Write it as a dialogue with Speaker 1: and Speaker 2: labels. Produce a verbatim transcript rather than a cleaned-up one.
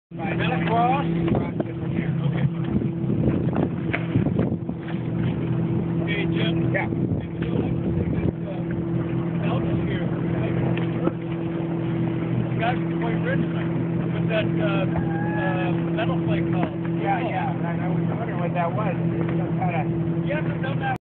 Speaker 1: Then across. Okay. Okay, Jim.
Speaker 2: Yeah.
Speaker 1: Elvis here. Guys from Point Ridge, with that uh, uh, metal flake called.
Speaker 2: Yeah, yeah. I, I was wondering what that was. Some kind of.
Speaker 1: You haven't done that.